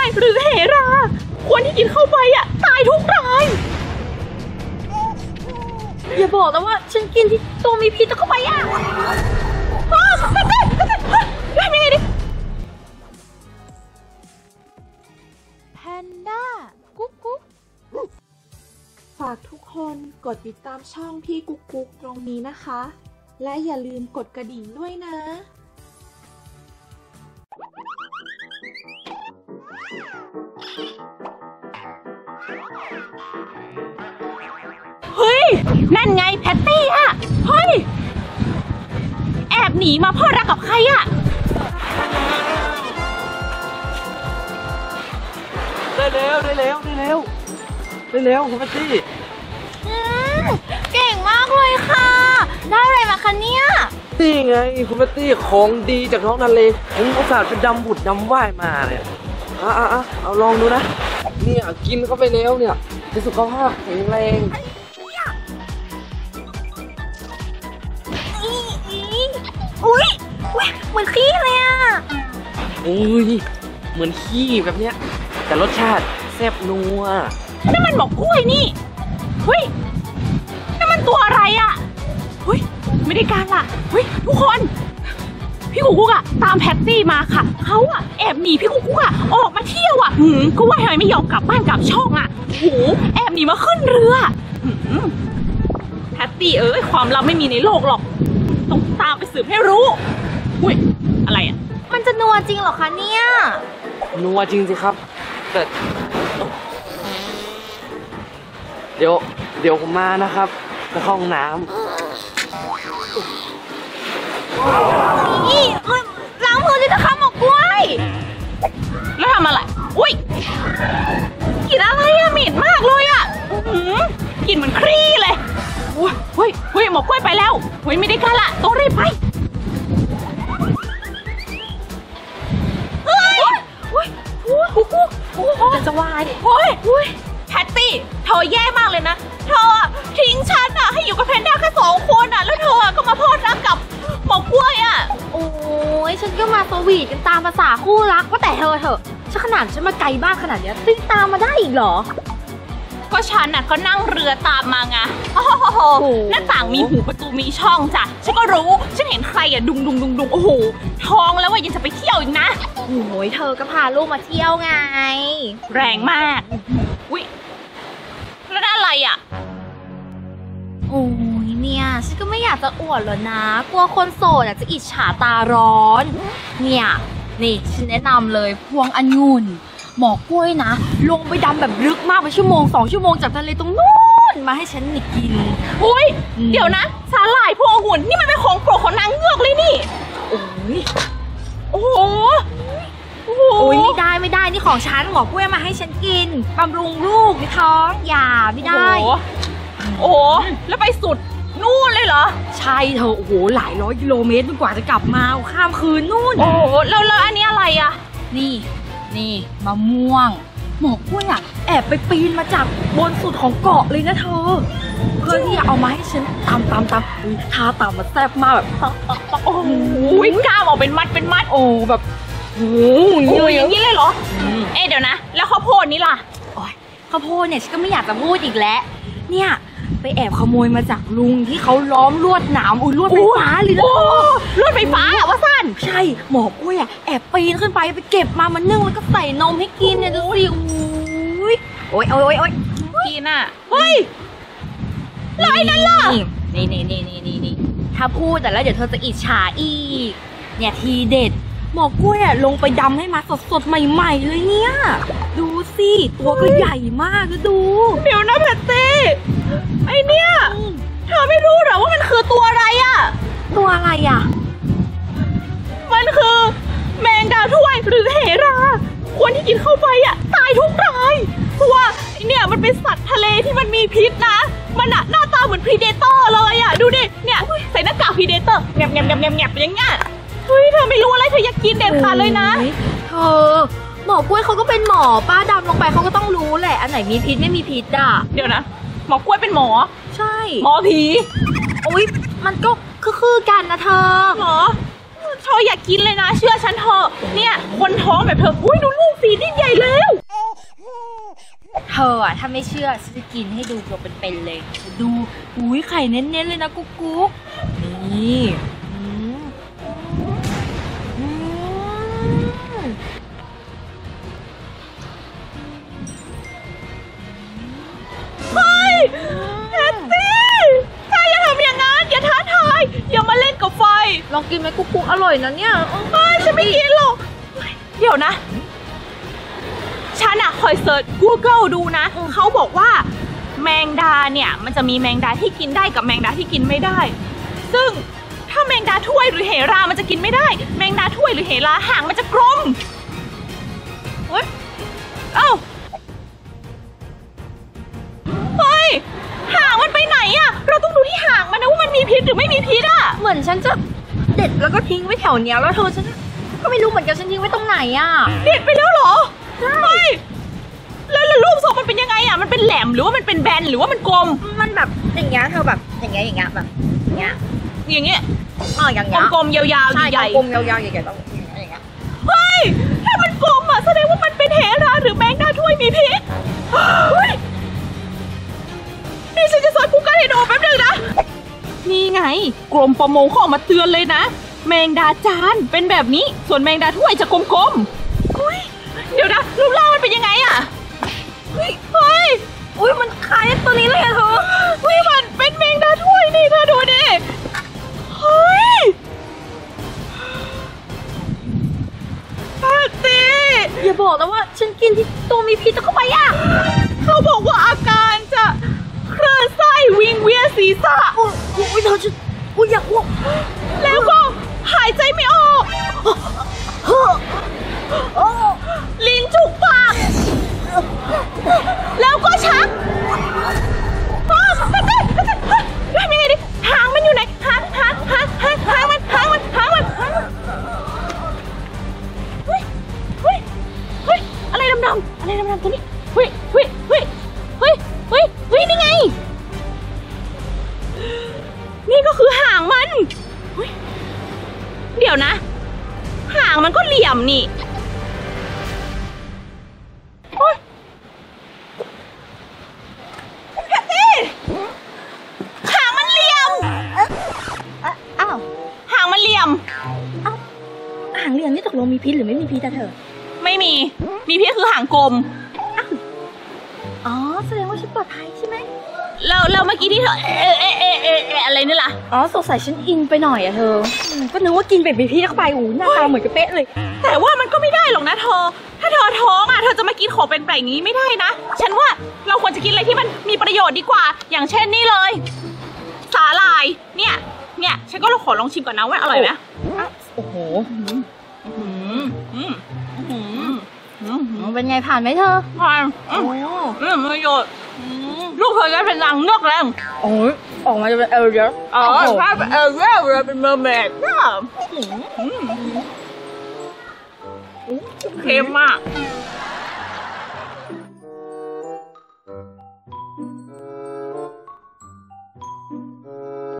หรือเหราคนที่กินเข้าไปอ่ะตายทุกรายอย่าบอกนะว่าฉันกินที่ตัวมีพิษเข้าไปอ่ะทำยังไงดิแพนด้ากุ๊กกุ๊กฝากทุกคนกดติดตามช่องพี่กุ๊กกุ๊กตรงนี้นะคะและอย่าลืมกดกระดิ่งด้วยนะเฮ้ยนั่นไงแพตตี้อะเฮ้ยแอบหนีมาพ่อรักกับใครอะได้แล้วคุณแพตตี้เก่งมากเลยค่ะได้อะไรมาคะเนี่ยนี่ไงคุณแพตตี้ของดีจากท้องทะเลผมอุตส่าห์ไปดำบุดดำว่ายมาเนี่ยเอาลองดูนะเนี่ยกินเข้าไปแล้วเนี่ยจะสุขภาพแข็งแรงอุ้ยเหมือนขี้เลยอ่ะอุ้ยเหมือนขี้แบบเนี้ยแต่รสชาติแซ่บนัวนั่นมันหมกกล้วยนี่เฮ้ยนั่นมันตัวอะไรอ่ะเฮ้ยไม่ได้การล่ะเฮ้ยทุกคนพี่กุ๊กอะตามแพตตี้มาค่ะเขาอะแอบหนีพี่กุ๊กอะออกมาเที่ยวอะก็ว่าทำไมไม่ยอมกลับบ้านกลับช่องอะโหแอบหนีมาขึ้นเรือแพตตี้ความลับไม่มีในโลกหรอกต้องตามไปสืบให้รู้อุ้ยอะไรอะมันจะนัวจริงเหรอคะเนี่ยนัวจริงสิครับแต่เดี๋ยวผมมานะครับไปเข้าห้องน้ำนี่ล้างมือเลยนะคะหมกกล้วยแล้วทำอะไรอุ้ยกลิ่นอะไรอะเหม็นมากเลยอะกลิ่นเหมือนครีเลยเฮ้ยหมกกล้วยไปแล้วเฮ้ยไม่ได้กันละต้องรีบไปจะวายโอ้ยแพตตี้เธอแย่มากเลยนะเธอทิ้งฉันอะให้อยู่กับแพนด้าแค่2 คนอะแล้วเธอก็มาพอดรักกับหมอกกล้วยอะโอ้ยฉันก็มาสวีทกันตามภาษาคู่รักว่าแต่เธอฉันขนาดฉันมาไกลบ้านขนาดนี้ติดตามมาได้อีกเหรอก็ฉันน่ะก็นั่งเรือตามมาไงหน้าต่างมีหูประตูมีช่องจ้ะฉันก็รู้ฉันเห็นใครอะดุงโอ้โหท้องแล้วว่ายังจะไปเที่ยวอีกนะโอ้ยเธอก็พาลูกมาเที่ยวไงแรงมากอุ๊ยแล้วนั่นอะไรอะโอ้ยเนี่ยฉันก็ไม่อยากจะอวดหรอกนะกลัวคนโสดจะอิจฉาตาร้อนเนี่ยนี่ฉันแนะนำเลยพวงองุ่นหมอกกล้วยนะลงไปดำแบบลึกมากไปชั่วโมง2 ชั่วโมงจากทะเลตรงนู้นมาให้ฉันกินอุ้ยเดี๋ยวนะสาหร่ายพวงองุ่นนี่มันเป็นของโปรดของนางเงือกเลยนี่โอ้โหไม่ได้นี่ของฉันหมอกกล้วยมาให้ฉันกินบำรุงลูกในท้องอย่าไม่ได้โอ้แล้วไปสุดนู่นเลยเหรอใช่เธอหลาย100 กิโลเมตรกว่าจะกลับมาข้ามคืนนู่นแล้วอันนี้อะไรอะนี่มะม่วงหมอกกล้วยอะแอบไปปีนมาจากบนสุดของเกาะเลยนะเธอเพื่อที่จะเอามาให้ฉันตำทาตำมาแซ่บมากแบบโอ้ยกล้ามออกเป็นมัดแบบอย่างนี้เลยเหรอเดี๋ยวนะแล้วข้าวโพดนี่ล่ะข้าวโพดเนี่ยฉันก็ไม่อยากจะพูดอีกแล้วเนี่ยไปแอบขโมยมาจากลุงที่เขาล้อมลวดหนามลวดไฟฟ้าเลยนะลวดไฟฟ้าว่าสั้นใช่หมอกกล้วยอะแอบปีนขึ้นไปเก็บมามันนึ่งแล้วก็ใส่นมให้กินเนี่ยดูสิโอ้ยกินอะเฮ้ยแล้วไอ้นั่นล่ะนี่ถ้าพูดแต่แล้วเดี๋ยวเธอจะอิจฉาอีกเนี่ยทีเด็ดหมอกกล้วยอะลงไปดำให้มาสดใหม่ๆเลยเนี่ยดูสิตัวก็ใหญ่มากนะดูเดี๋ยวนะแพตตี้ไอเนี่ยเธอไม่รู้หรอว่ามันคือตัวอะไรอะตัวอะไรอะมันคือแมงดาถ้วยหรือเหราคนที่กินเข้าไปอะตายทุกรายเพราะว่าเนี่ยมันเป็นสัตว์ทะเลที่มันมีพิษนะมันอะหน้าตาเหมือนพรีเดเตอร์เลยอะดูดิเนี่ยใส่หน้ากากพรีเดเตอร์แงบอย่างเงี้ยเฮ้ยเธอไม่รู้อะไรเธออยากกินเด็ดขาดเลยนะเธอหมอกล้วยเขาก็เป็นหมอป้าดำลงไปเขาก็ต้องรู้แหละอันไหนมีพิษไม่มีพิษอ่ะเดี๋ยวนะหมอกล้วยเป็นหมอใช่หมอผีมันก็คือกันนะเธอหมอเธออยากกินเลยนะเชื่อฉันเถอะเนี่ยคนท้องแบบเธอดูลูกสีนี่ใหญ่แล้วออะถ้าไม่เชื่อฉันจะกินให้ดูตัวเป็นๆเลยดูอุ้ยไข่เน้นๆเลยนะกุ๊กกุ๊กนี่เฮ้ยแพตตี้ถ้าอย่าทำอย่างนั้นอย่าท้าทายอย่ามาเล่นกับไฟลองกินไหมกุ๊กกุ๊กอร่อยนะเนี่ยฉันไม่กินหรอกเดี๋ยวนะฉันอะคอยเสิร์ช Google ดูนะเขาบอกว่าแมงดาเนี่ยมันจะมีแมงดาที่กินได้กับแมงดาที่กินไม่ได้ ซึ่งถ้าแมงดาถ้วยหรือเหรามันจะกินไม่ได้แมงดาถ้วยหรือเหราหางมันจะกลมเฮ้ยเอ้าเฮ้ยหางมันไปไหนอะเราต้องดูที่หางมันนะว่ามันมีพิษหรือไม่มีพิษอะเหมือนฉันจะเด็ดแล้วก็ทิ้งไว้แถวเนี้ยแล้วเธอฉันก็ไม่รู้เหมือนกันฉันทิ้งไว้ตรงไหนอ่ะเด็ดไปแล้วเหรอใช่แล้วรูปทรงมันเป็นยังไงอ่ะมันเป็นแหลมหรือว่ามันเป็นแบนหรือว่ามันกลมมันแบบอย่างเงี้ยเธอแบบอย่างเงี้ยแบบอย่างเงี้ยอย่างเงี้ยอย่างเงี้ยกลมๆยาวๆใหญ่กลมๆยาวๆใหญ่ๆต้องอย่างเงี้ยเฮ้ยถ้ามันกลมอ่ะแสดงว่ามันเป็นเหราหรือแมงดาถ้วยมีพิษเฮ้ยนี่ฉันจะสอนกูกันให้ดูแป๊บนึงนะนี่ไงกรมประมงเขาออกมาเตือนเลยนะแมงดาจานเป็นแบบนี้ส่วนแมงดาถ้วยจะกลมๆเฮ้ยเดี๋ยวนะรูปร่างมันเป็นยังไงอ่ะเฮ้ยอุ้ยมันคล้ายตัวนี้เลยอะเธอเฮ้ยมันเป็นแมงดาถ้วยนี่เธอดูดิเฮ้ยปาตี้อย่าบอกนะว่าฉันกินที่ตัวมีพิษเข้าไปอะเขาบอกว่าอาการจะคลื่นไส้วิงเวียนศีรษะอุ้ยเธอฉันอุ้ยอยากอ้วกแล้วก็หายใจไม่ออกลิ้นจุกปากแล้วก็ชักทำยังไงดิหางมันอยู่ไหนหางมันเฮ้ยอะไรดำๆตัวนี้เฮ้ยนี่ไงนี่ก็คือหางมันเดี๋ยวนะหางมันก็เหลี่ยมนี่หางมันเหลี่ยมอ้าวหางมันเหลี่ยมหางเหลี่ยมนี่ตกลงมีพิษหรือไม่มีพิษอะเธอไม่มีพิษคือหางกลมอ๋อแสดงว่าฉันปลอดภัยใช่ไหมเราเมื่อกี้ที่เธออะไรนี่ล่ะอ๋อสงสัยฉันอินไปหน่อยอะเธอก็นึกว่ากินแบบมีพิษเข้าไปหน้าตาเหมือนกับเป๊ะเลยแต่ว่ามันก็ไม่ได้หรอกนะเธอถ้าเธอท้องอะเธอจะมากินของเป็นแบบนี้ไม่ได้นะฉันว่าเราควรจะกินอะไรที่มันมีประโยชน์ดีกว่าอย่างเช่นนี่เลยสาหร่ายเนี่ยฉันก็ขอลองชิมก่อนนะว่าอร่อยไหมโอ้โหเป็นไงผ่านไหมเธอผ่านประโยชน์ลูกเคยได้เป็นนางเงือกแล้วโอ้ยออกมาจะเป็นเอลเยอะถ้าเป็นเอลเยอะเลยเป็นเมอร์เมดเค็มมาก